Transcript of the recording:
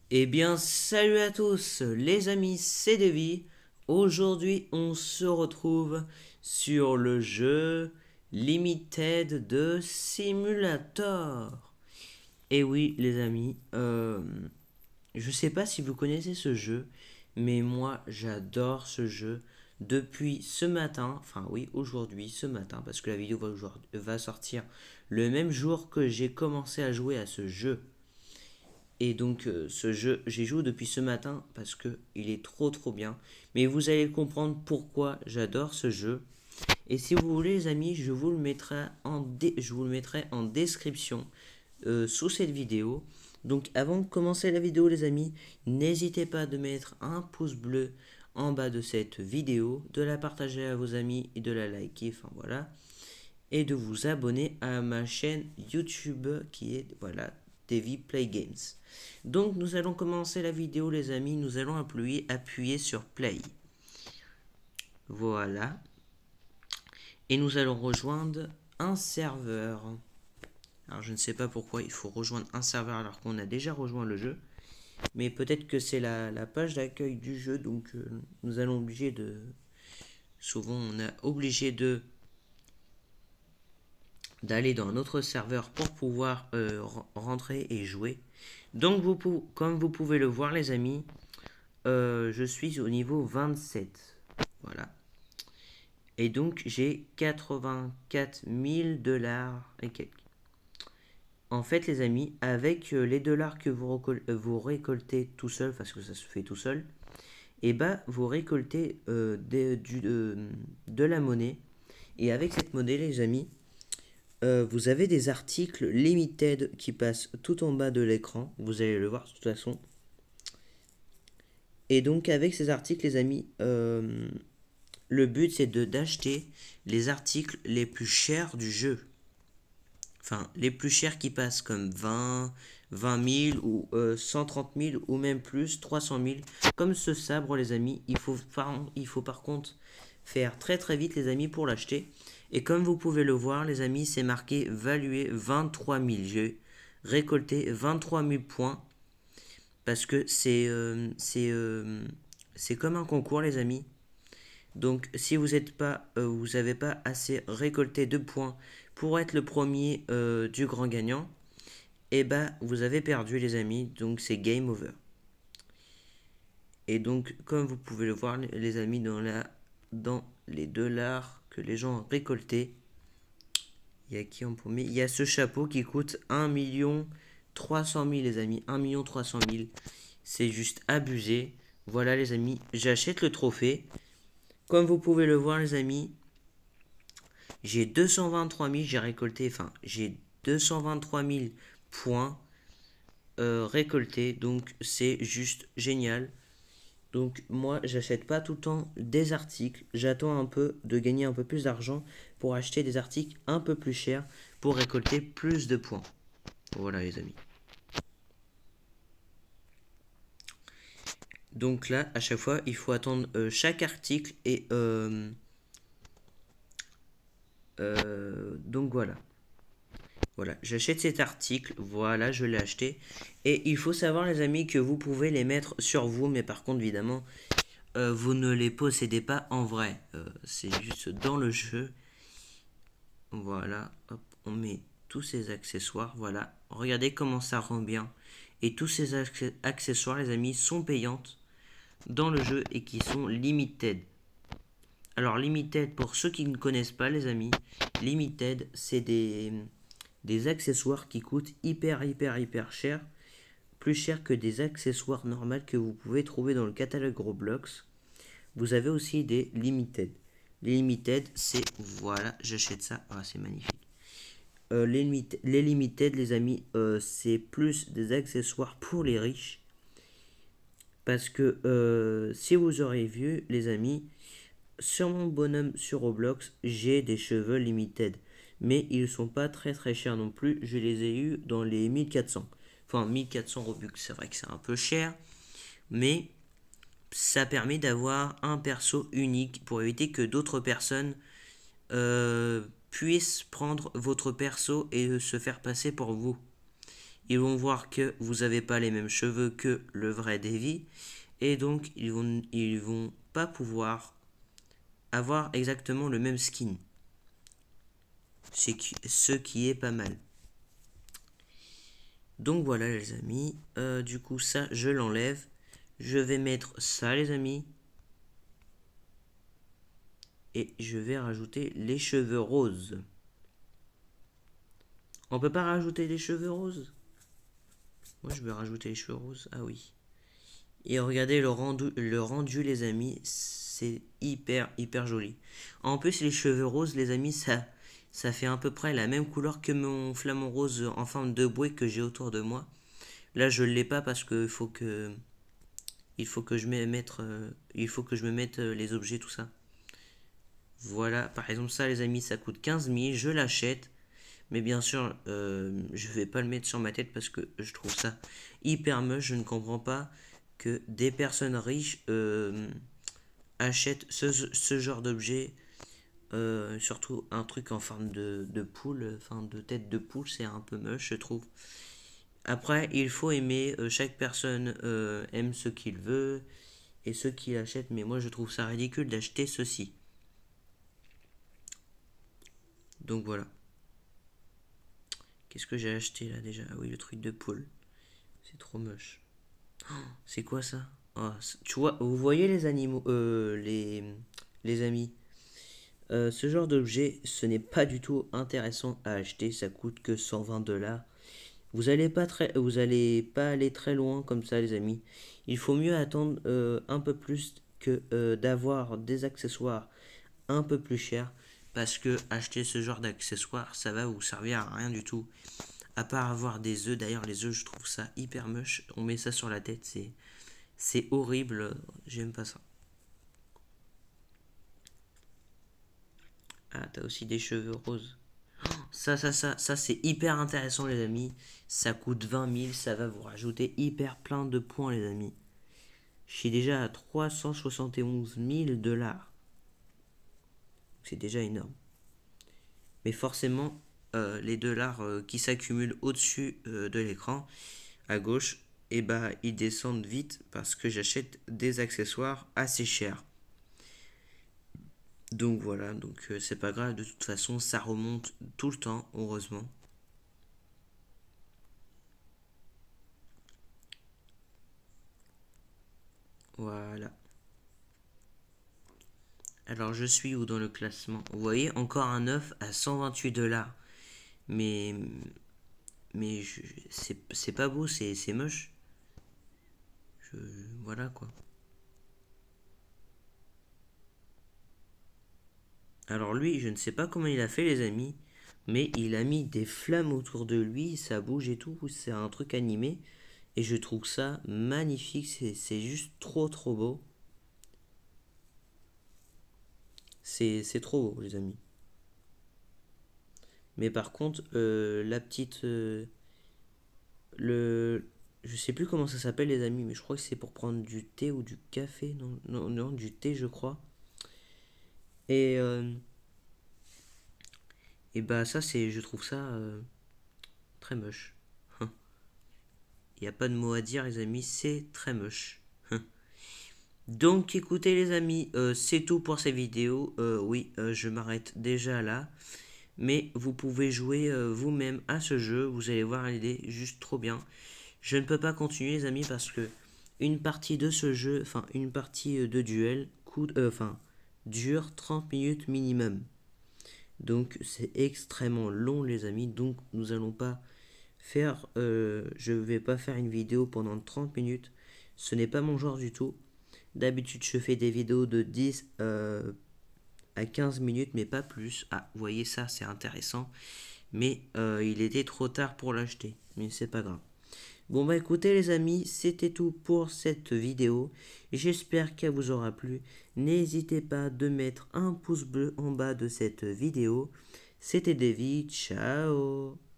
Eh bien, salut à tous les amis, c'est Davy. Aujourd'hui, on se retrouve sur le jeu Limited de Simulator. Et oui, les amis, je sais pas si vous connaissez ce jeu, mais moi, j'adore ce jeu depuis ce matin. Enfin, oui, aujourd'hui, ce matin, parce que la vidéo va sortir le même jour que j'ai commencé à jouer à ce jeu. Et donc ce jeu, j'y joue depuis ce matin parce que il est trop bien. Mais vous allez comprendre pourquoi j'adore ce jeu. Et si vous voulez les amis, je vous le mettrai en description sous cette vidéo. Donc avant de commencer la vidéo les amis, n'hésitez pas de mettre un pouce bleu en bas de cette vidéo, de la partager à vos amis et de la liker, enfin voilà. Et de vous abonner à ma chaîne YouTube qui est, voilà, Davy Play Games. Donc nous allons commencer la vidéo les amis, nous allons appuyer sur Play. Voilà. Et nous allons rejoindre un serveur. Alors je ne sais pas pourquoi il faut rejoindre un serveur alors qu'on a déjà rejoint le jeu. Mais peut-être que c'est la page d'accueil du jeu, donc nous allons obliger de... Souvent on est obligé d'aller dans un autre serveur pour pouvoir rentrer et jouer. Donc comme vous pouvez le voir les amis, je suis au niveau 27. Voilà. Et donc j'ai 84 000 dollars et quelques. En fait les amis, avec les dollars que vous récoltez tout seul, parce que ça se fait tout seul, et bah vous récoltez de la monnaie. Et avec cette monnaie les amis, vous avez des articles limited qui passent tout en bas de l'écran. Vous allez le voir de toute façon. Et donc avec ces articles les amis, le but c'est d'acheter les articles les plus chers du jeu. Enfin, les plus chers qui passent comme 20 000 ou 130 000 ou même plus, 300 000. Comme ce sabre les amis, il faut par contre faire très vite les amis pour l'acheter. Et comme vous pouvez le voir les amis, c'est marqué valué 23 000. J'ai récolté 23 000 points parce que c'est comme un concours les amis. Donc si vous n'avez pas assez récolté de points pour être le premier du grand gagnant, et bah vous avez perdu les amis, donc c'est game over. Et donc comme vous pouvez le voir les amis dans les dollars que les gens ont récoltés, il y a qui en premier? Il y a ce chapeau qui coûte 1 300 000 les amis, 1 300 000. C'est juste abusé. Voilà les amis, j'achète le trophée. Comme vous pouvez le voir les amis, j'ai 223 000, j'ai 223 000 points récoltés, donc c'est juste génial. Donc moi, j'achète pas tout le temps des articles, j'attends un peu de gagner un peu plus d'argent pour acheter des articles un peu plus chers pour récolter plus de points. Voilà les amis. Donc là, à chaque fois, il faut attendre chaque article et donc voilà. Voilà, j'achète cet article, voilà, je l'ai acheté. Et il faut savoir les amis que vous pouvez les mettre sur vous, mais par contre évidemment, vous ne les possédez pas en vrai. C'est juste dans le jeu. Voilà, hop, on met tous ces accessoires, voilà. Regardez comment ça rend bien. Et tous ces accessoires les amis sont payantes dans le jeu et qui sont limited. Alors limited, pour ceux qui ne connaissent pas les amis, limited c'est des accessoires qui coûtent hyper cher, plus cher que des accessoires normaux que vous pouvez trouver dans le catalogue Roblox. Vous avez aussi des limited. Les limited, c'est, voilà, j'achète ça, ah, c'est magnifique. Les limited, les amis, c'est plus des accessoires pour les riches. Parce que si vous aurez vu, les amis, sur mon bonhomme sur Roblox, j'ai des cheveux limited. Mais ils sont pas très chers non plus. Je les ai eus dans les 1400. Enfin, 1400 Robux, c'est vrai que c'est un peu cher. Mais ça permet d'avoir un perso unique pour éviter que d'autres personnes puissent prendre votre perso et se faire passer pour vous. ils vont voir que vous n'avez pas les mêmes cheveux que le vrai Davy. Et donc, ils vont pas pouvoir avoir exactement le même skin. Ce qui est pas mal. Donc voilà les amis. Du coup, ça, je l'enlève. Je vais mettre ça les amis. Et je vais rajouter les cheveux roses. On peut pas rajouter les cheveux roses? Moi, je vais rajouter les cheveux roses. Ah oui. Et regardez le rendu les amis. C'est hyper joli. En plus, les cheveux roses les amis, ça fait à peu près la même couleur que mon flamant rose en forme de bouée que j'ai autour de moi. Là, je ne l'ai pas parce qu'il faut que... il faut que je me mette les objets, tout ça. Voilà, par exemple ça les amis, ça coûte 15 000, je l'achète. Mais bien sûr, je vais pas le mettre sur ma tête parce que je trouve ça hyper moche. Je ne comprends pas que des personnes riches achètent ce genre d'objet. Surtout un truc en forme de poule, enfin de tête de poule, c'est un peu moche, je trouve. Après, il faut aimer, chaque personne aime ce qu'il veut et ce qu'il achète, mais moi je trouve ça ridicule d'acheter ceci. Donc voilà. Qu'est-ce que j'ai acheté là déjà? Ah oui, le truc de poule. C'est trop moche. Oh, c'est quoi ça? Oh, tu vois, vous voyez les animaux, les amis. Ce genre d'objet, ce n'est pas du tout intéressant à acheter. Ça coûte que 120 $. Vous allez pas aller très loin comme ça, les amis. Il faut mieux attendre un peu plus que d'avoir des accessoires un peu plus chers. Parce que acheter ce genre d'accessoires, ça va vous servir à rien du tout. À part avoir des œufs. D'ailleurs, les œufs, je trouve ça hyper moche. On met ça sur la tête, c'est horrible. J'aime pas ça. Ah, t'as aussi des cheveux roses. Ça, c'est hyper intéressant, les amis. Ça coûte 20 000. Ça va vous rajouter hyper plein de points, les amis. Je suis déjà à 371 000 $. C'est déjà énorme. Mais forcément, les dollars qui s'accumulent au-dessus de l'écran, à gauche, et bah, ils descendent vite parce que j'achète des accessoires assez chers. Donc voilà, donc c'est pas grave, de toute façon, ça remonte tout le temps, heureusement. Voilà. Alors je suis où dans le classement? Vous voyez, encore un œuf à 128 $. Mais, mais c'est pas beau, c'est moche. Je, voilà quoi. Alors lui, je ne sais pas comment il a fait les amis, mais il a mis des flammes autour de lui, ça bouge et tout, c'est un truc animé. Et je trouve ça magnifique, c'est juste trop beau. C'est trop beau les amis. Mais par contre, la petite... le... Je sais plus comment ça s'appelle les amis, mais je crois que c'est pour prendre du thé ou du café. Non, du thé je crois. Et, et bah ça c'est, je trouve ça très moche. Il n'y a pas de mot à dire les amis, c'est très moche. Donc écoutez les amis, c'est tout pour cette vidéo. Oui, je m'arrête déjà là. Mais vous pouvez jouer vous-même à ce jeu. Vous allez voir, il est juste trop bien. Je ne peux pas continuer les amis parce que une partie de ce jeu, enfin une partie de duel dure 30 minutes minimum. Donc c'est extrêmement long les amis. Donc nous allons pas faire, je vais pas faire une vidéo pendant 30 minutes. Ce n'est pas mon genre du tout. D'habitude je fais des vidéos de 10 à 15 minutes mais pas plus. Ah vous voyez ça c'est intéressant. Mais il était trop tard pour l'acheter. Mais c'est pas grave. Bon bah écoutez les amis, c'était tout pour cette vidéo. J'espère qu'elle vous aura plu. N'hésitez pas de mettre un pouce bleu en bas de cette vidéo. C'était Davy, ciao.